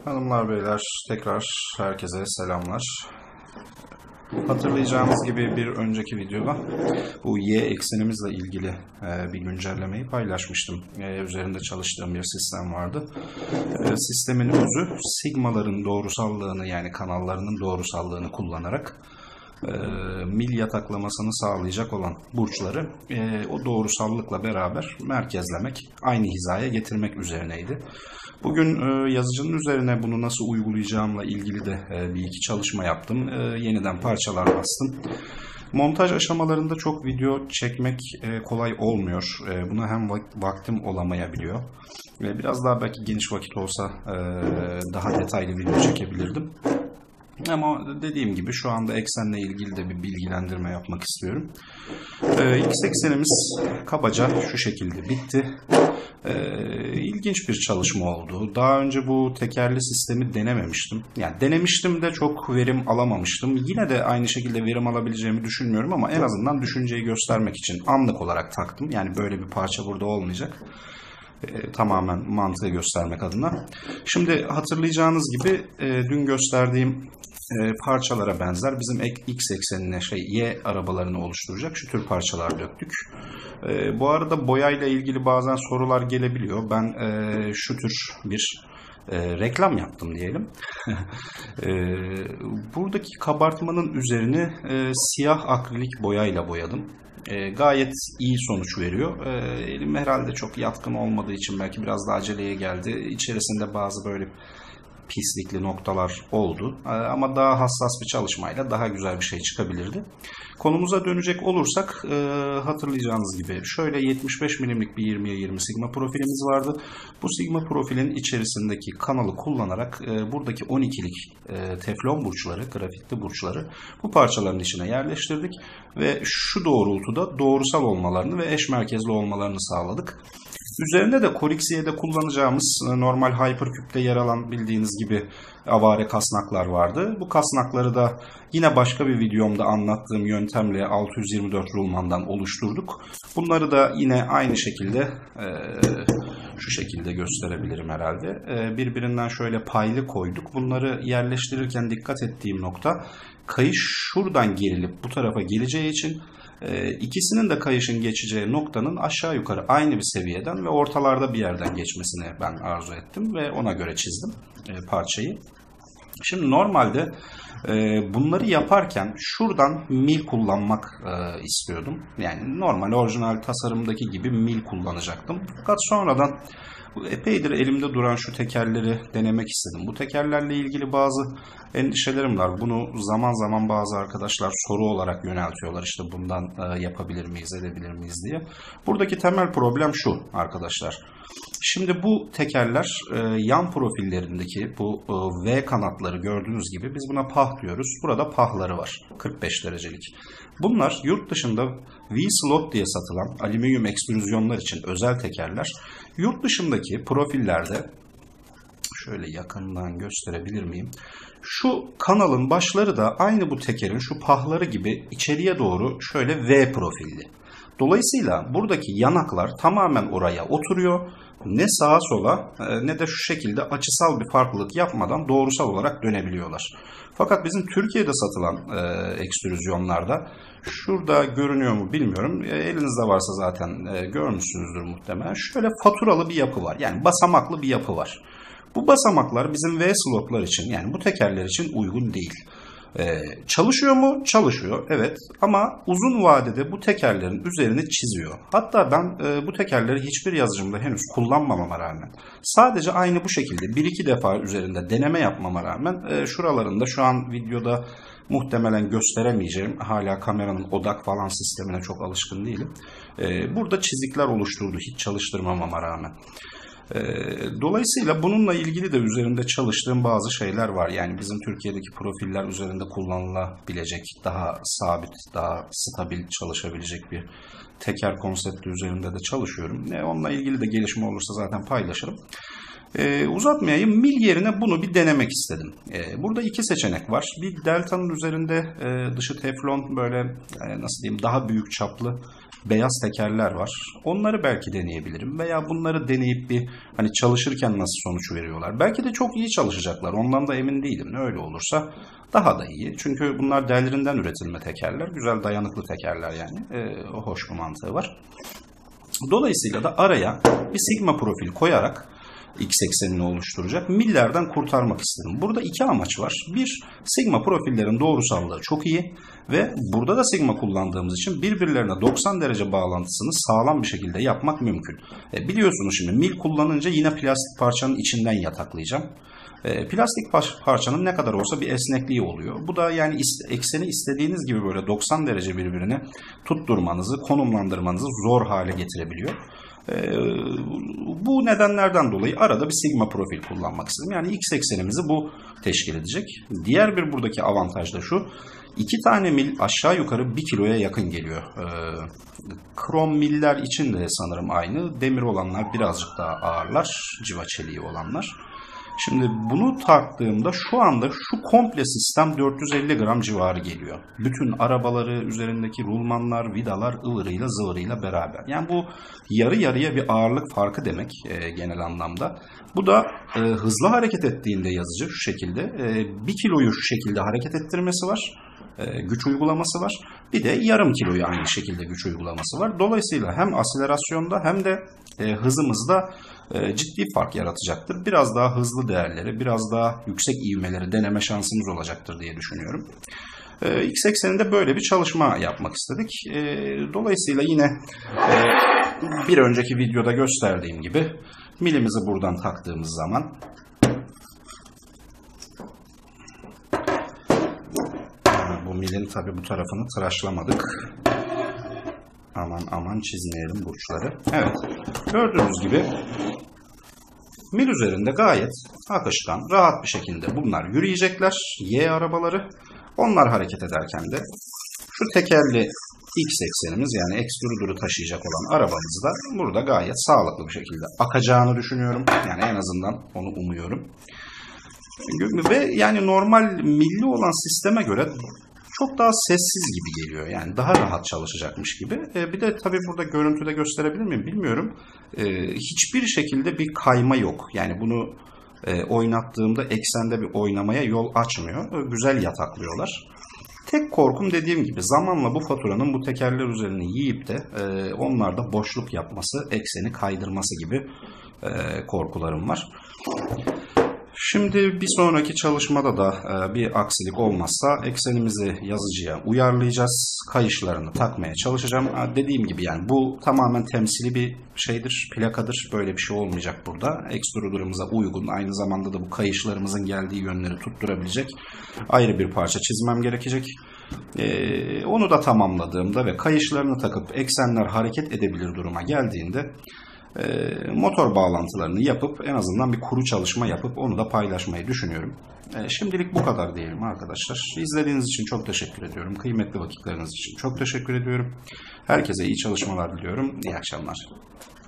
Hanımlar beyler, tekrar herkese selamlar. Hatırlayacağınız gibi bir önceki videoda bu y eksenimizle ilgili bir güncellemeyi paylaşmıştım. Üzerinde çalıştığım bir sistem vardı. Sistemin özü sigmaların doğrusallığını, yani kanallarının doğrusallığını kullanarak mil yataklamasını sağlayacak olan burçları o doğrusallıkla beraber merkezlemek, aynı hizaya getirmek üzerineydi. Bugün yazıcının üzerine bunu nasıl uygulayacağımla ilgili de bir iki çalışma yaptım. Yeniden parçalar bastım. Montaj aşamalarında çok video çekmek kolay olmuyor. Buna hem vaktim olamayabiliyor. Biraz daha belki geniş vakit olsa daha detaylı video çekebilirdim. Ama dediğim gibi şu anda eksenle ilgili de bir bilgilendirme yapmak istiyorum. X eksenimiz kabaca şu şekilde bitti. İlginç bir çalışma oldu. Daha önce bu tekerli sistemi denememiştim. Yani denemiştim de çok verim alamamıştım. Yine de aynı şekilde verim alabileceğimi düşünmüyorum ama en azından düşünceyi göstermek için anlık olarak taktım. Yani böyle bir parça burada olmayacak. Tamamen mantığı göstermek adına. Şimdi hatırlayacağınız gibi dün gösterdiğim parçalara benzer bizim X eksenine Y arabalarını oluşturacak şu tür parçalar döktük. Bu arada boyayla ilgili bazen sorular gelebiliyor. Ben şu tür bir reklam yaptım diyelim. Buradaki kabartmanın üzerini siyah akrilik boyayla boyadım. Gayet iyi sonuç veriyor. Elim herhalde çok yatkın olmadığı için belki biraz da aceleye geldi. İçerisinde bazı böyle pislikli noktalar oldu. Ama daha hassas bir çalışmayla daha güzel bir şey çıkabilirdi. Konumuza dönecek olursak hatırlayacağınız gibi şöyle 75 milimlik bir 20'ye 20 sigma profilimiz vardı. Bu sigma profilin içerisindeki kanalı kullanarak buradaki 12'lik teflon burçları, grafitli burçları bu parçaların içine yerleştirdik ve şu doğrultuda doğrusal olmalarını ve eş merkezli olmalarını sağladık. Üzerinde de Corixi'de kullanacağımız normal Hypercube'de yer alan bildiğiniz gibi avare kasnaklar vardı. Bu kasnakları da yine başka bir videomda anlattığım yöntemle 624 rulmandan oluşturduk. Bunları da yine aynı şekilde şu şekilde gösterebilirim herhalde. Birbirinden şöyle paylı koyduk. Bunları yerleştirirken dikkat ettiğim nokta kayış şuradan gerilip bu tarafa geleceği için ikisinin de kayışın geçeceği noktanın aşağı yukarı aynı bir seviyeden ve ortalarda bir yerden geçmesini ben arzu ettim ve ona göre çizdim parçayı. Şimdi normalde bunları yaparken şuradan mil kullanmak istiyordum. Yani normal orijinal tasarımdaki gibi mil kullanacaktım. Fakat sonradan epeydir elimde duran şu tekerleri denemek istedim. Bu tekerlerle ilgili bazı endişelerim var. Bunu zaman zaman bazı arkadaşlar soru olarak yöneltiyorlar. İşte bundan yapabilir miyiz, edebilir miyiz diye. Buradaki temel problem şu arkadaşlar. Şimdi bu tekerler yan profillerindeki bu V kanatları gördüğünüz gibi biz buna pah diyoruz. Burada pahları var 45 derecelik. Bunlar yurt dışında V-slot diye satılan alüminyum ekstrüzyonlar için özel tekerler. Yurt dışındaki profillerde şöyle yakından gösterebilir miyim? Şu kanalın başları da aynı bu tekerin şu pahları gibi içeriye doğru şöyle V profilli. Dolayısıyla buradaki yanaklar tamamen oraya oturuyor. Ne sağa sola ne de şu şekilde açısal bir farklılık yapmadan doğrusal olarak dönebiliyorlar. Fakat bizim Türkiye'de satılan ekstrüzyonlarda şurada görünüyor mu bilmiyorum. Elinizde varsa zaten görmüşsünüzdür muhtemelen. Şöyle faturalı bir yapı var. Yani basamaklı bir yapı var. Bu basamaklar bizim V slotlar için, yani bu tekerler için uygun değil. Çalışıyor mu? Çalışıyor. Evet. Ama uzun vadede bu tekerlerin üzerini çiziyor. Hatta ben bu tekerleri hiçbir yazıcımda henüz kullanmamama rağmen sadece aynı bu şekilde 1-2 defa üzerinde deneme yapmama rağmen şuralarında şu an videoda muhtemelen gösteremeyeceğim. Hala kameranın odak falan sistemine çok alışkın değilim. Burada çizikler oluşturdu hiç çalıştırmamama rağmen. Dolayısıyla bununla ilgili de üzerinde çalıştığım bazı şeyler var. Yani bizim Türkiye'deki profiller üzerinde kullanılabilecek, daha sabit, daha stabil çalışabilecek bir teker konsepti üzerinde de çalışıyorum. Onunla ilgili de gelişme olursa zaten paylaşırım. Uzatmayayım, mil yerine bunu bir denemek istedim. Burada iki seçenek var. Bir deltanın üzerinde dışı teflon böyle nasıl diyeyim daha büyük çaplı beyaz tekerler var. Onları belki deneyebilirim veya bunları deneyip bir hani çalışırken nasıl sonuç veriyorlar. Belki de çok iyi çalışacaklar. Ondan da emin değilim. Öyle olursa daha da iyi. Çünkü bunlar dellerinden üretilme tekerler. Güzel dayanıklı tekerler yani. Hoş bir mantığı var. Dolayısıyla da araya bir sigma profil koyarak X eksenini oluşturacak millerden kurtarmak istedim. Burada iki amaç var. Bir, sigma profillerin doğrusallığı çok iyi ve burada da sigma kullandığımız için birbirlerine 90 derece bağlantısını sağlam bir şekilde yapmak mümkün. Biliyorsunuz şimdi mil kullanınca yine plastik parçanın içinden yataklayacağım. Plastik parçanın ne kadar olsa bir esnekliği oluyor. Bu da yani ekseni istediğiniz gibi böyle 90 derece birbirine tutturmanızı, konumlandırmanızı zor hale getirebiliyor. Bu nedenlerden dolayı arada bir sigma profil kullanmak istedim. Yani X eksenimizi bu teşkil edecek. Diğer bir buradaki avantaj da şu. 2 tane mil aşağı yukarı 1 kiloya yakın geliyor. Krom miller için de sanırım aynı. Demir olanlar birazcık daha ağırlar. Civa çeliği olanlar. Şimdi bunu tarttığımda şu anda şu komple sistem 450 gram civarı geliyor. Bütün arabaları, üzerindeki rulmanlar, vidalar ıvırıyla zıvırıyla beraber. Yani bu yarı yarıya bir ağırlık farkı demek genel anlamda. Bu da hızlı hareket ettiğinde yazıcı şu şekilde 1 kiloyu şu şekilde hareket ettirmesi var. Güç uygulaması var. Bir de yarım kiloyu aynı şekilde güç uygulaması var. Dolayısıyla hem aselerasyonda hem de hızımızda ciddi fark yaratacaktır. Biraz daha hızlı değerleri, biraz daha yüksek ivmeleri deneme şansımız olacaktır diye düşünüyorum. X ekseninde böyle bir çalışma yapmak istedik. Dolayısıyla yine bir önceki videoda gösterdiğim gibi milimizi buradan taktığımız zaman bu milin tabi bu tarafını tıraşlamadık. Aman çizmeyelim burçları. Evet. Gördüğünüz gibi mil üzerinde gayet akışkan, rahat bir şekilde bunlar yürüyecekler. Y arabaları. Onlar hareket ederken de şu tekerli X eksenimiz yani extruder'ı taşıyacak olan arabamız da burada gayet sağlıklı bir şekilde akacağını düşünüyorum. Yani en azından onu umuyorum. Ve yani normal milli olan sisteme göre çok daha sessiz gibi geliyor. Yani daha rahat çalışacakmış gibi. Bir de tabii burada görüntüde gösterebilir miyim bilmiyorum. Hiçbir şekilde bir kayma yok. Yani bunu oynattığımda eksende bir oynamaya yol açmıyor. Güzel yataklıyorlar. Tek korkum dediğim gibi zamanla bu faturanın bu tekerler üzerine yiyip de onlarda boşluk yapması, ekseni kaydırması gibi korkularım var. Şimdi bir sonraki çalışmada da bir aksilik olmazsa eksenimizi yazıcıya uyarlayacağız. Kayışlarını takmaya çalışacağım. Dediğim gibi yani bu tamamen temsili bir şeydir, plakadır. Böyle bir şey olmayacak burada. Extruder'ımıza uygun, aynı zamanda da bu kayışlarımızın geldiği yönleri tutturabilecek ayrı bir parça çizmem gerekecek. Onu da tamamladığımda ve kayışlarını takıp eksenler hareket edebilir duruma geldiğinde motor bağlantılarını yapıp en azından bir kuru çalışma yapıp onu da paylaşmayı düşünüyorum. Şimdilik bu kadar diyelim arkadaşlar. İzlediğiniz için çok teşekkür ediyorum. Kıymetli vakitleriniz için çok teşekkür ediyorum. Herkese iyi çalışmalar diliyorum. İyi akşamlar.